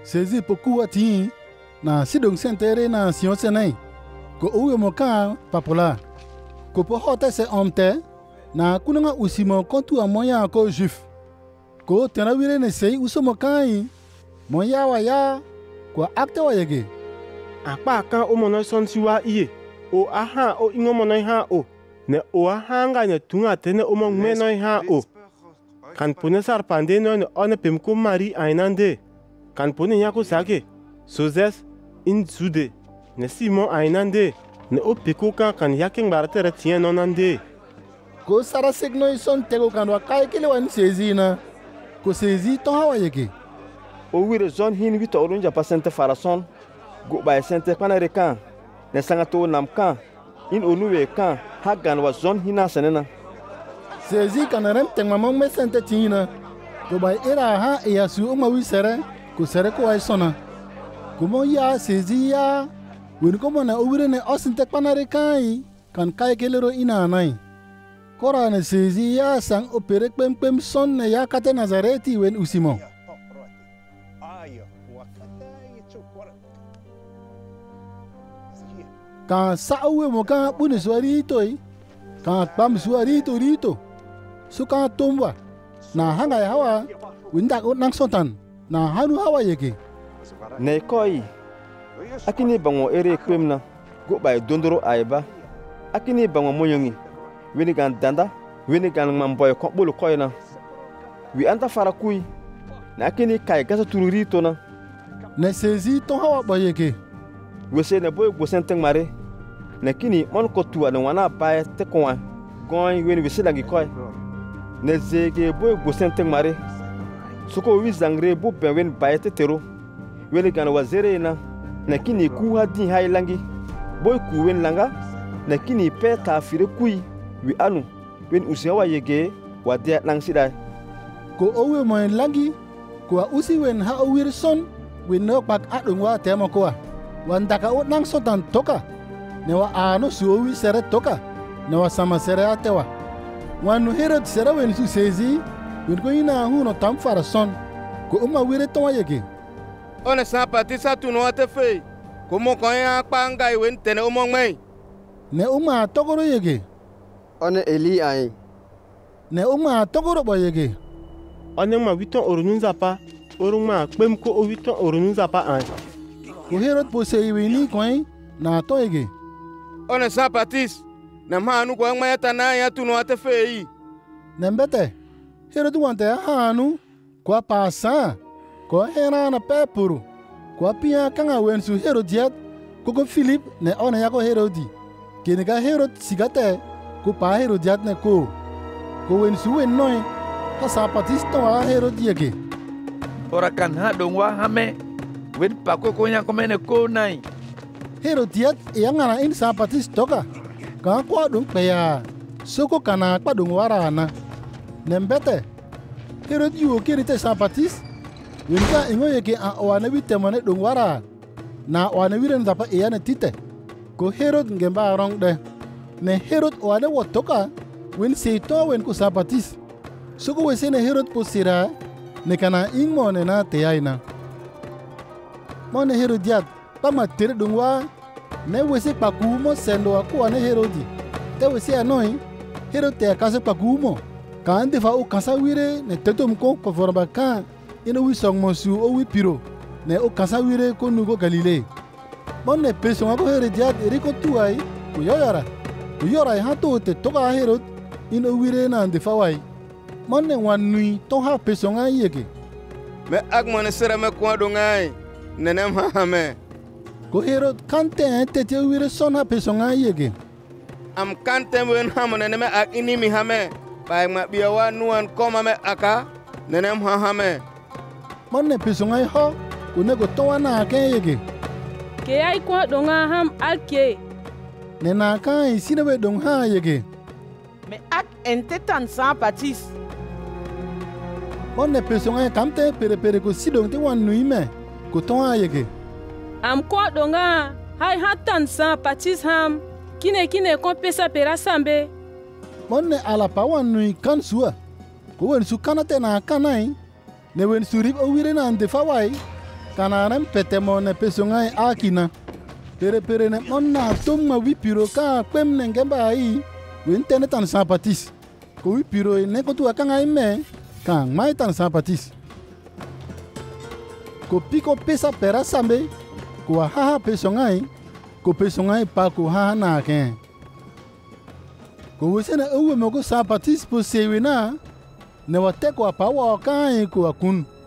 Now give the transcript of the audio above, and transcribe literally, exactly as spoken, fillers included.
Sezi poku ati na sidong sentere na sion senai. Ko uwe moka papola. Ko po hote se omte na kunanga usimo kontu amoya ko juf. Ko tenawire ne sei usomo kai. Moya wa ya ko akte wa yege. Akpa kan o mono son siwa iye. O aha o ingo mono ha o. Ne o aha nga ne tunga tene o mong meno ha o. Kan pune sar pande no ne one pemko mari ainande. Kan pune nyako sake. Sozes in zude. Ne Simon ainande. Ne o peko kan kan yaking baratere tien nonande. Ko sara segno ison tego kan wa kai kele wan sezi na. Ko sezi to hawa yege. O wire zon hin wito orunja pasente farason. Go ba sente panare kan. Ne sangato nam kan. In onuwe kan hagan wa zon hina senena. Sezi kanarem teng mamong me sente tina. Ko ba era ha e yasu o mawi sere. Ko sere ko ay sona. Kumo ya sezi ya. Wen ko mona obire ne osinte panare kai. Kan kai kelero ina nai. Kora ne sezi ya sang opere pem pem son ne ya kate Nazareti wen usimo. Kan sauwe mo kan pune suari itoi. Kan pam suari ito rito. Suka tomba. Na hanga ya hawa. Windak ut nang sotan. Na hanu hawa yeke. Ne koi. Akini bango ere kwemna. Go bay dondoro aiba. Akini bango moyongi. Weni gan danda. Weni gan mamboy ko bulu koyna. Wi anta farakui. Na akini kai gasa tururito na. Ne sezi to hawa ba yeke. Wese ne boy go senteng mare. Ne kini mon ko tuwa ne wana bae te kwa. Goy weni wese langi koy. Ne zege boy go senteng mare. Suko wi zangre bu ben wen bae te tero. Weni gan wazere na. Ne kini ku ha din hay langi. Boy ku wen langa. Ne kini pe ta fire kui. Wi anu wen usiawa yege wa dia lang sidai. Ko owe mo langi. Ko usi wen ha owir son. Wen no pak adung wa tema ko. Wandaka ut nang sotan toka. Newa ano suowi sere toka. Newa sama sere atewa. Wanu Herod sere wen su sezi. Wen ko ina huno tam fara son. Ko uma wire towa yeke. One sapati satu no ate fe. Ko mo ko ya panga wen tene umong mai. Ne uma tokoro yeke. One Eli ai. Ne uma tokoro ba yeke. One ma witon orunun zapa. Oruma pem ko o witon orunun zapa ai. Ko Herod pose iwini koi na to yeke. One sapatis. Na manu ko ngma yata na ya tu no ate fe. Nembete. Herod wante hanu kwa pasa. Ko hera na pepuru. Kwa pia kanga wen su Herodiat. Koko Philip ne one yako Herodi. Kene ka Herod sigate. Ko pa Herodiat ne ko. Ko wen su wen noi. Ha sapatis to wa Herod yeke. Ora kan ha dongwa hame. Wen pa ko ko nya ko mene ko nai. Herodiat yang ngana in sapatis toka. Kan kwa dung peya. Soko kana kwa dung warana. Nembete. Herod yu kirite sapatis. Winka ingo yeke a wane wite mone dung wara. Na wane wiren zapa iyane tite. Ko Herod ngemba rong de. Ne Herod wane wotoka. Win seito wen ko sapatis. Soko wesene Herod po sira. Ne kana ingo ne na teyaina. Mone Herodiat. Pama tere dungwa. Ne wese pakumo sendo aku ane Herodi. Te wese anoi. Herod te akase pakumo. Kan defa o kasa wire ne tetom ko ko forba kan. Ino wi song mosu o wi piro. Ne o kasa wire ko nugo Galilei. Mone peso ako Herodiat eriko tuai. Ko yoyara. Ko yora hato te toka Herod. Ino wire na defa wai. Mone wanui to ha peso nga yeke. Me agmane sere me kwa dongai. Nenem ha me. Ko Herod kante ente te wire son ha peso nga yeke. Am kante wen hamone neme ak inimi hame. Pai ma biawa nuan koma me aka. Nenem ha hame. Mone peso nga ho. Ko nego towa na ke yeke. Ke ai kwa donga ham alke. Ne na kai sinewe dong ha yeke. Me ak ente tan sa patis. Mone peso nga kamte pere pere ko sidong te wan nui me. Ko towa yeke. Am kwa donga. Hai hatan sa patis ham. Kine kine kon pesa pera sambe. Mone ala pa wan nui kan sua. Ko wen su kanate na kanai. Ne wen su rib o wire na ande fawai. kana rem petemo ne pesongai akina. Pere pere ne monna tomma wipiro ka kwem ne ngemba ai. Wintene tan sapatis. Ko wipiro ne ko tu akanga ime. Kan mai tan sapatis. Ko piko pesa pera sambe. Ko haha pesongai. Ko pesongai pa ko haha na ken. Ko wesena uwe mo ko sapatis po sewina. Ne wate ko apa wa kan ko akun.